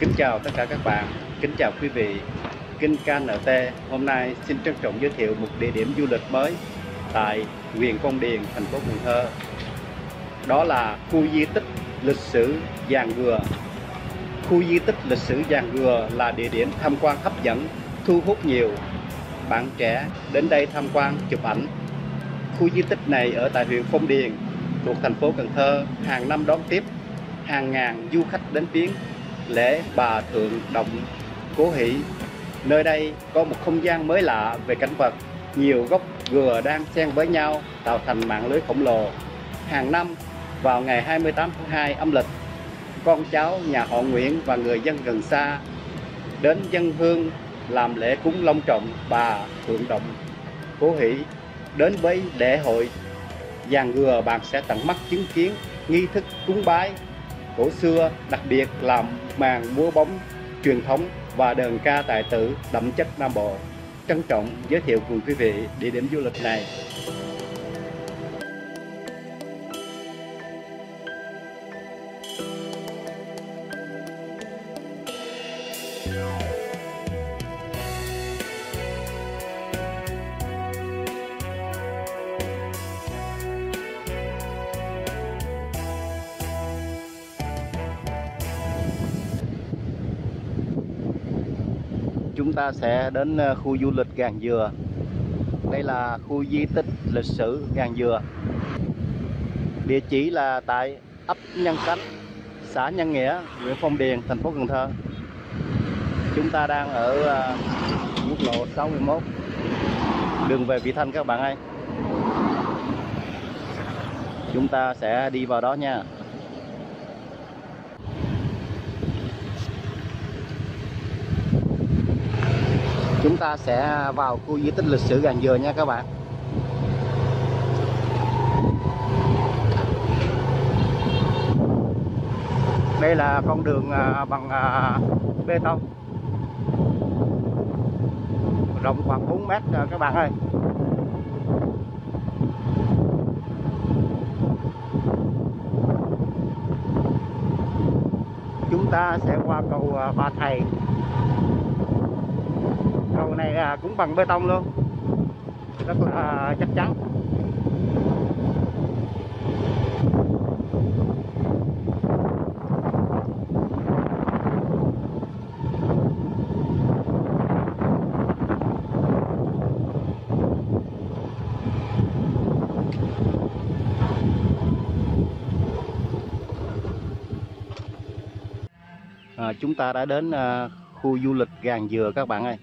Kính chào tất cả các bạn, kính chào quý vị. Kênh KNT hôm nay xin trân trọng giới thiệu một địa điểm du lịch mới tại huyện Phong Điền, thành phố Cần Thơ. Đó là khu di tích lịch sử Giàng Gừa. Khu di tích lịch sử Giàng Gừa là địa điểm tham quan hấp dẫn, thu hút nhiều bạn trẻ đến đây tham quan chụp ảnh. Khu di tích này ở tại huyện Phong Điền, thuộc thành phố Cần Thơ, hàng năm đón tiếp hàng ngàn du khách đến viếng lễ Bà Thượng Động Cố Hỷ. Nơi đây có một không gian mới lạ về cảnh vật, nhiều gốc gừa đang xen với nhau tạo thành mạng lưới khổng lồ. Hàng năm vào ngày 28 tháng 2 âm lịch, con cháu nhà họ Nguyễn và người dân gần xa đến dâng hương làm lễ cúng long trọng Bà Thượng Động Cố Hỷ. Đến với lễ hội Giàng Gừa, bạn sẽ tận mắt chứng kiến nghi thức cúng bái cổ xưa, đặc biệt là màn múa bóng truyền thống và đờn ca tài tử đậm chất Nam Bộ. Trân trọng giới thiệu cùng quý vị địa điểm du lịch này. Chúng ta sẽ đến khu du lịch Giàng Dừa. Đây là khu di tích lịch sử Giàng Dừa. Địa chỉ là tại ấp Nhân Chánh, xã Nhân Nghĩa, huyện Phong Điền, thành phố Cần Thơ. Chúng ta đang ở quốc lộ 61, đường về Vị Thanh các bạn ơi. Chúng ta sẽ đi vào đó nha. Chúng ta sẽ vào khu di tích lịch sử Giàng Dừa nha các bạn. Đây là con đường bằng bê tông, rộng khoảng 4 mét các bạn ơi. Chúng ta sẽ qua cầu Ba Thầy. Cầu này cũng bằng bê tông luôn, rất là chắc chắn. Chúng ta đã đến khu du lịch Giàng Dừa các bạn ơi.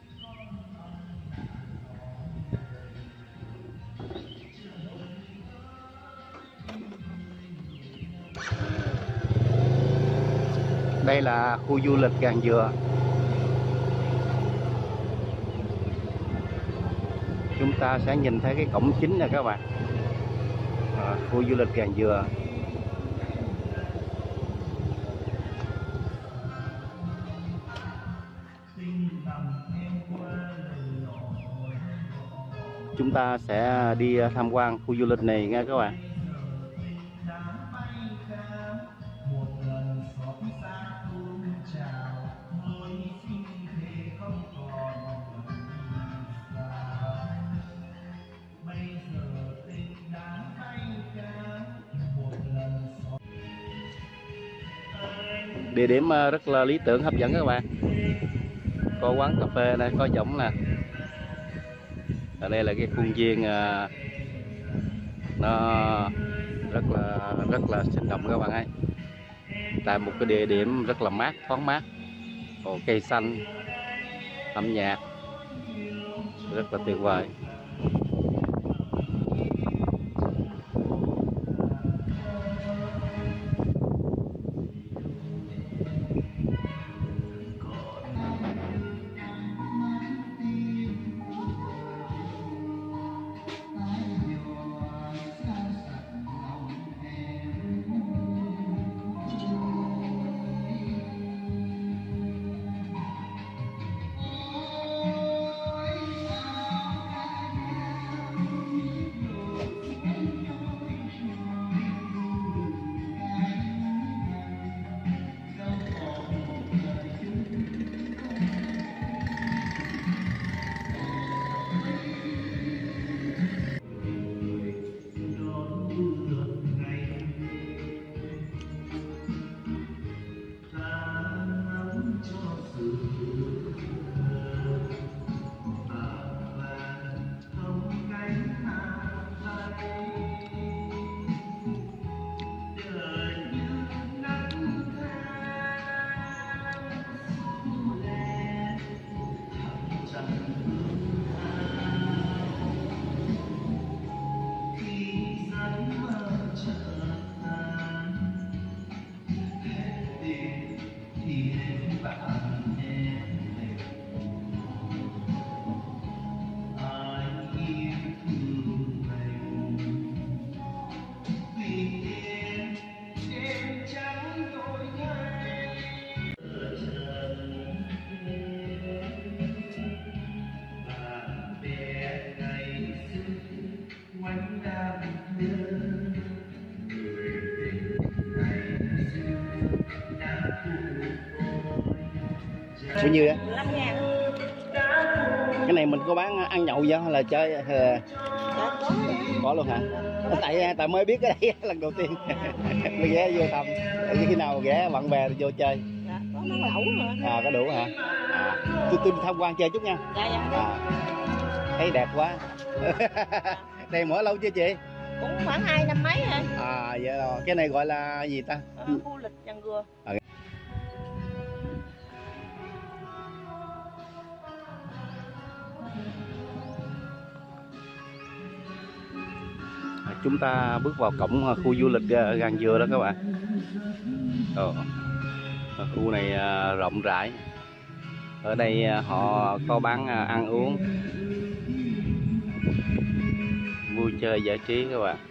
Đây là khu du lịch Giàng Dừa. Chúng ta sẽ nhìn thấy cái cổng chính nè các bạn. Khu du lịch Giàng Dừa. Chúng ta sẽ đi tham quan khu du lịch này nha các bạn. Địa điểm rất là lý tưởng, hấp dẫn các bạn. Có quán cà phê này, có võng nè. Ở đây là cái khuôn viên nó rất là sinh động các bạn ơi. Tại một cái địa điểm rất là mát, thoáng mát, có cây xanh, âm nhạc rất là tuyệt vời. Bao nhiêu á? 15.000. Cái này mình có bán ăn nhậu vậy hay là chơi? Dạ, Có luôn hả? Tại mới biết cái đây lần đầu tiên. Mới ghé vô thăm. Khi nào ghé bạn bè vô chơi? dạ, có món lẩu nữa. À, có đủ hả? Tôi tham quan chơi chút nha. Dạ. Thấy đẹp quá. Đây mở lâu chưa chị? Cũng khoảng 2 năm mấy rồi. Vậy rồi. Cái này gọi là gì ta? Khu lịch Tràng Gừa. Chúng ta bước vào cổng khu du lịch Gàng Dừa đó các bạn. Khu này rộng rãi. Ở đây họ có bán ăn uống, vui chơi giải trí các bạn.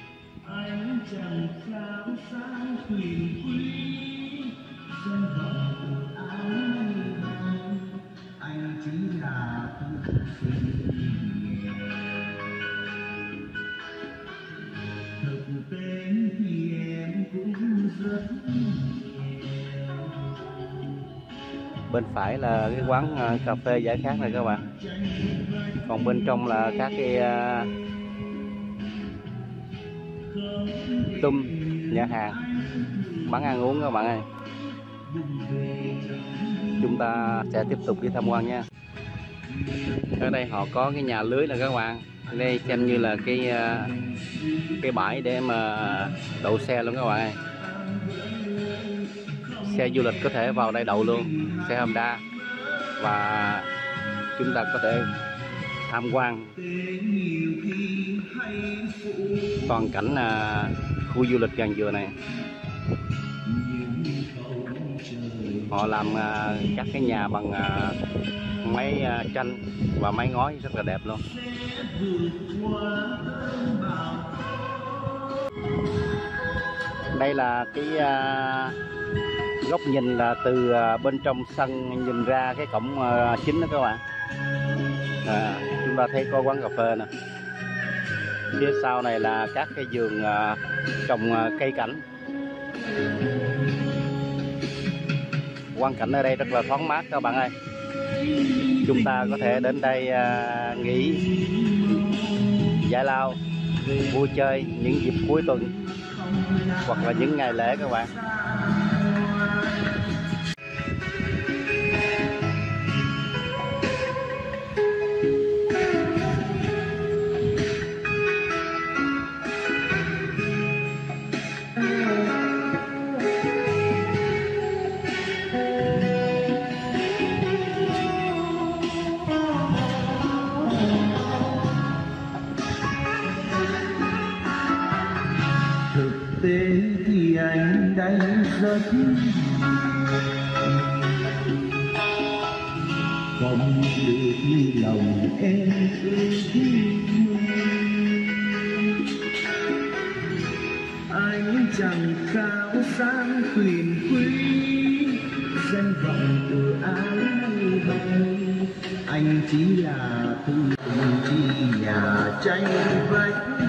Bên phải là cái quán cà phê giải khát này các bạn. Còn bên trong là các cái nhà hàng bán ăn uống các bạn ơi. Chúng ta sẽ tiếp tục đi tham quan nha. Ở đây họ có cái nhà lưới này các bạn. Đây xem như là cái bãi để mà đậu xe luôn các bạn ơi. Xe du lịch có thể vào đây đậu luôn, xe Honda, và chúng ta có thể tham quan toàn cảnh khu du lịch Gàng Dừa này. Họ làm các cái nhà bằng máy tranh và máy ngói rất là đẹp luôn. Đây là cái góc nhìn là từ bên trong sân nhìn ra cái cổng chính đó các bạn. Chúng ta thấy có quán cà phê nè. Phía sau này là các cái vườn trồng cây cảnh. Quang cảnh ở đây rất là thoáng mát các bạn ơi. Chúng ta có thể đến đây nghỉ giải lao, vui chơi những dịp cuối tuần hoặc là những ngày lễ các bạn. Thì anh đánh rất không được như lòng em ước. Anh chẳng khao sáng quyền quý, danh vọng từ áo hồng. Anh chỉ là thư chi nhà tranh vách.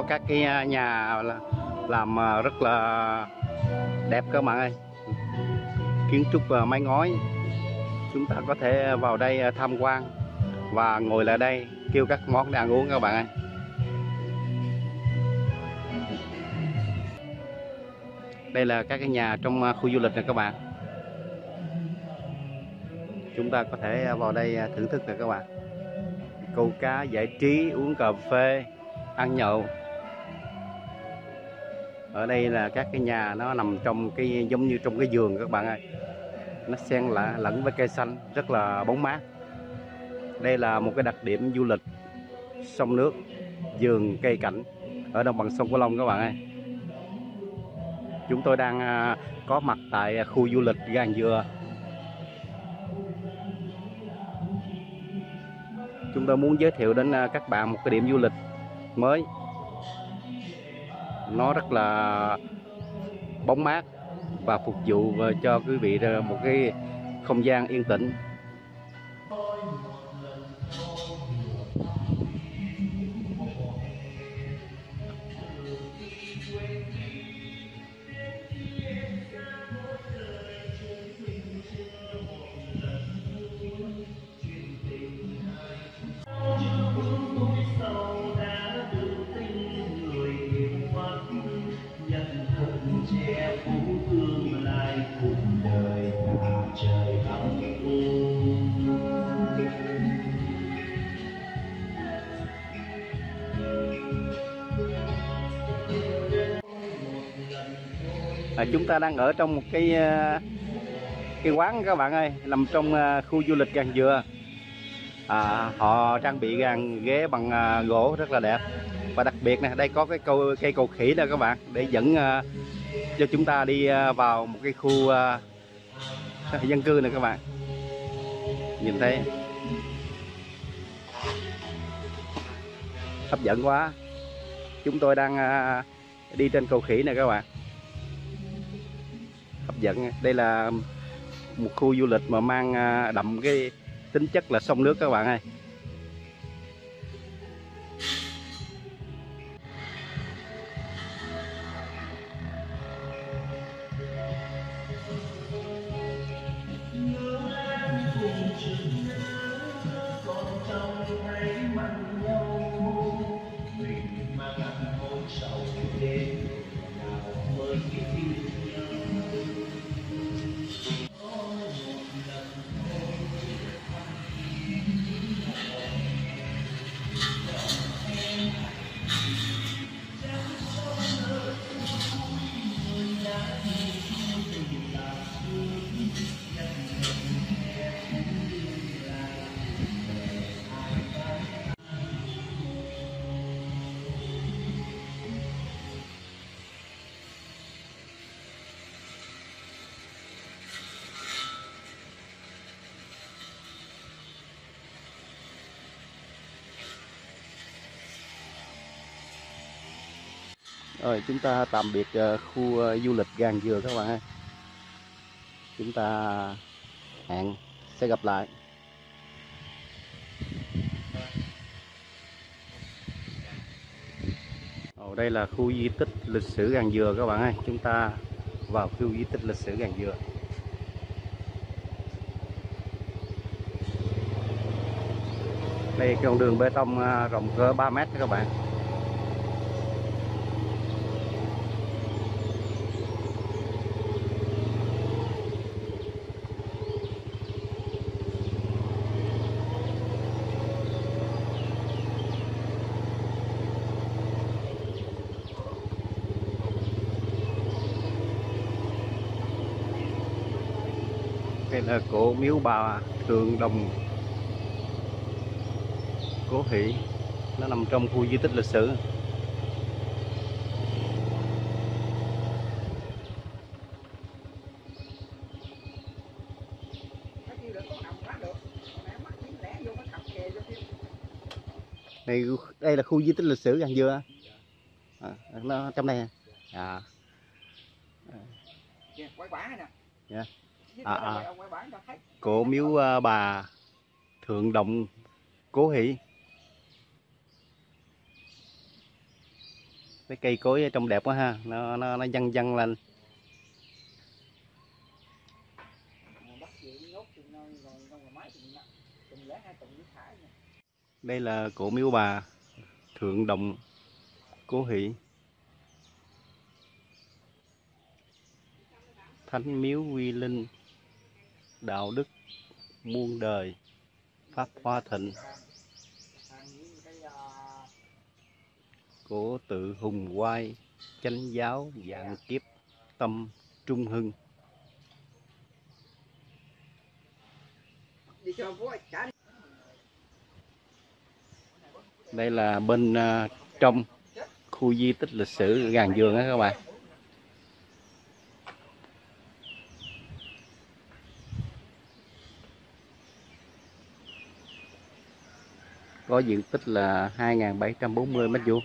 các cái nhà làm rất là đẹp các bạn ơi, kiến trúc mái ngói. Chúng ta có thể vào đây tham quan và ngồi lại đây kêu các món để ăn uống các bạn ơi. Đây là các cái nhà trong khu du lịch này các bạn. Chúng ta có thể vào đây thưởng thức được các bạn. Câu cá, giải trí, uống cà phê, ăn nhậu. Ở đây là các cái nhà nó nằm trong cái giống như trong cái vườn các bạn ơi. Nó xen lẫn với cây xanh rất là bóng mát. Đây là một cái đặc điểm du lịch sông nước, vườn cây cảnh ở đồng bằng sông Cửu Long các bạn ơi. Chúng tôi đang có mặt tại khu du lịch Gan Dừa. Chúng tôi muốn giới thiệu đến các bạn một cái điểm du lịch mới. Nó rất là bóng mát và phục vụ cho quý vị một cái không gian yên tĩnh. Chúng ta đang ở trong một cái quán các bạn ơi, nằm trong khu du lịch Gan Dừa. Họ trang bị ghế bằng gỗ rất là đẹp, và đặc biệt nè, đây có cái cây cầu khỉ nè các bạn, để dẫn cho chúng ta đi vào một cái khu dân cư này các bạn. Nhìn thấy hấp dẫn quá. Chúng tôi đang đi trên cầu khỉ này các bạn. Hấp dẫn. Đây là một khu du lịch mà mang đậm cái tính chất là sông nước các bạn ơi. Rồi chúng ta tạm biệt khu du lịch Gan Dừa các bạn ơi. Chúng ta hẹn sẽ gặp lại. Đây là khu di tích lịch sử Gan Dừa các bạn ơi. Chúng ta vào khu di tích lịch sử Gan Dừa. Đây con đường bê tông rộng cỡ 3 mét các bạn. Đây là cổ miếu bà Thượng Đồng Cố Hỷ, nó nằm trong khu di tích lịch sử. Đây là khu di tích lịch sử Gan Dừa. Nó trong đây à. Quay quả nè. Yeah. Cổ miếu bà Thượng Động Cố Hỷ. Cái cây cối ở trong đẹp quá ha, nó văng văng lên. Đây là cổ miếu bà Thượng Động Cố Hỷ, thánh miếu uy linh, đạo đức muôn đời, pháp hoa thịnh, cổ tự hùng oai, chánh giáo vạn kiếp, tâm trung hưng. Đây là bên trong khu di tích lịch sử Gàng Dừa á các bạn. Có diện tích là 2.740 m².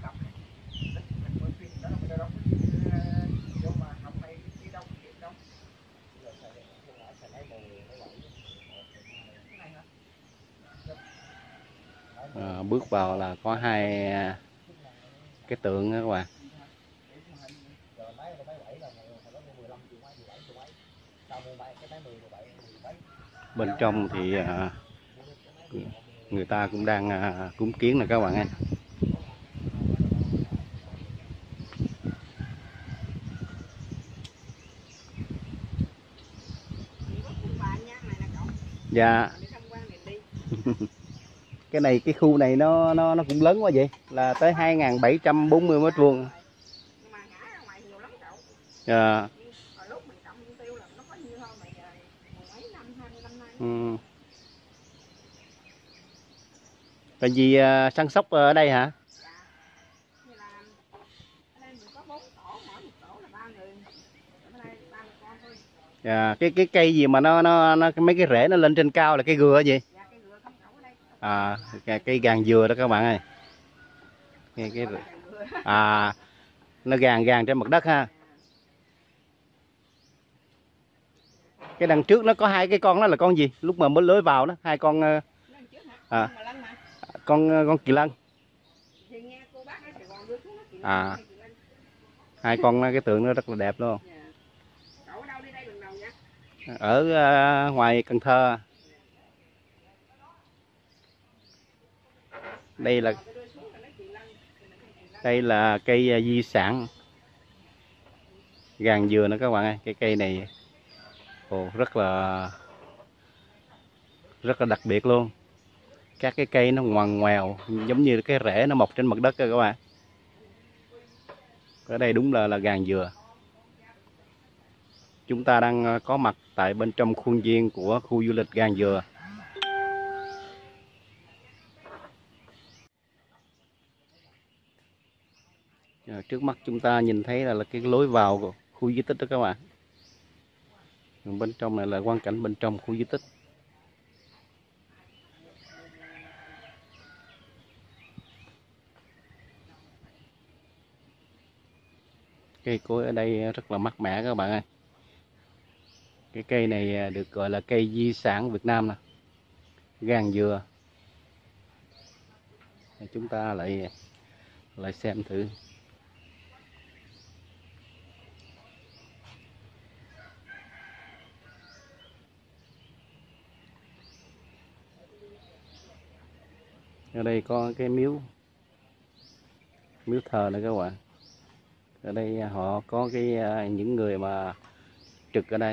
Bước vào là có hai cái tượng đó các bạn. Bên trong thì người ta cũng đang cúng kiến nè các bạn ơi. Dạ. Cái khu này nó cũng lớn quá vậy, là tới 2.740 m². Dạ. Tại vì săn sóc ở đây hả? Dạ. Cái cây gì mà nó mấy cái rễ nó lên trên cao là cây gừa gì? Cây gàng dừa đó các bạn ơi. Nó gàng trên mặt đất ha. Cái đằng trước nó có hai cái con, đó là con gì? Lúc mà mới lưới vào đó, hai con con kỳ lân. Hai con cái tượng nó rất là đẹp luôn. Ở ngoài Cần Thơ. Đây là cây di sản Gàng Dừa nữa các bạn ơi. Cái cây này rất là đặc biệt luôn. Các cái cây nó ngoằn ngoèo giống như cái rễ nó mọc trên mặt đất các bạn. Ở đây đúng là Gàng Dừa. Chúng ta đang có mặt tại bên trong khuôn viên của khu du lịch Gàng Dừa. Trước mắt chúng ta nhìn thấy là cái lối vào của khu di tích đó các bạn. Bên trong này là quang cảnh bên trong khu di tích. Cây cối ở đây rất là mát mẻ các bạn ơi. Cái cây này được gọi là cây di sản Việt Nam nè, Gàng Dừa. Chúng ta lại xem thử. Ở đây có cái miếu thờ này các bạn. Ở đây họ có những người mà trực ở đây,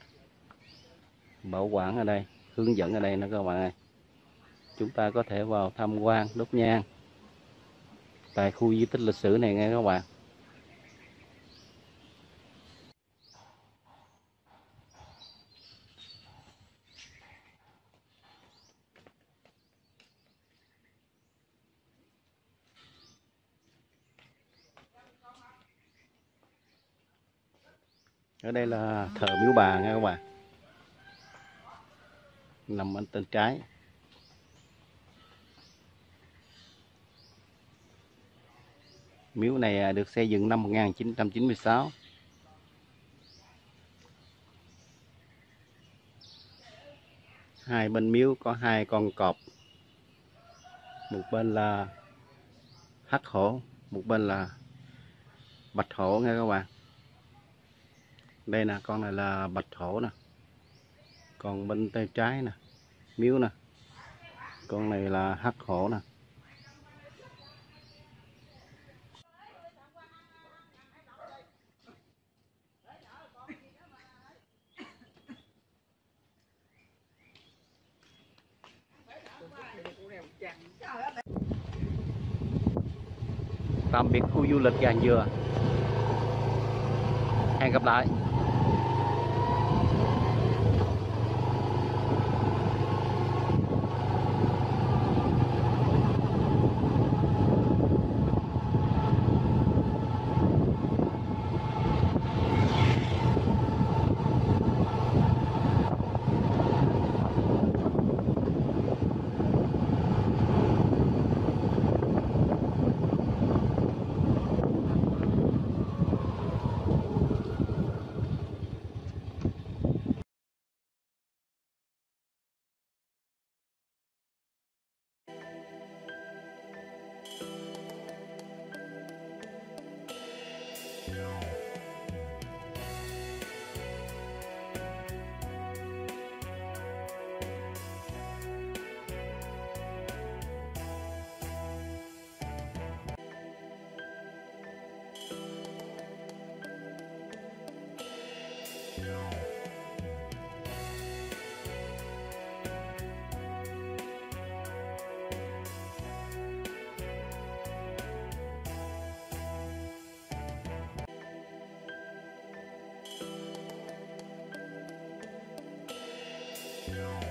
bảo quản ở đây, hướng dẫn ở đây nữa các bạn ơi. Chúng ta có thể vào tham quan đốt nhang tại khu di tích lịch sử này nghe các bạn. Ở đây là thờ miếu bà nghe các bạn, nằm bên bên trái. Miếu này được xây dựng năm 1996. Hai bên miếu có hai con cọp, một bên là hắc hổ, một bên là bạch hổ nghe các bạn. Đây nè, con này là bạch hổ nè. Còn bên tay trái nè, miếu nè. Con này là hắc hổ nè. Tạm biệt khu du lịch Giàn Dừa. Hẹn gặp lại. Yeah.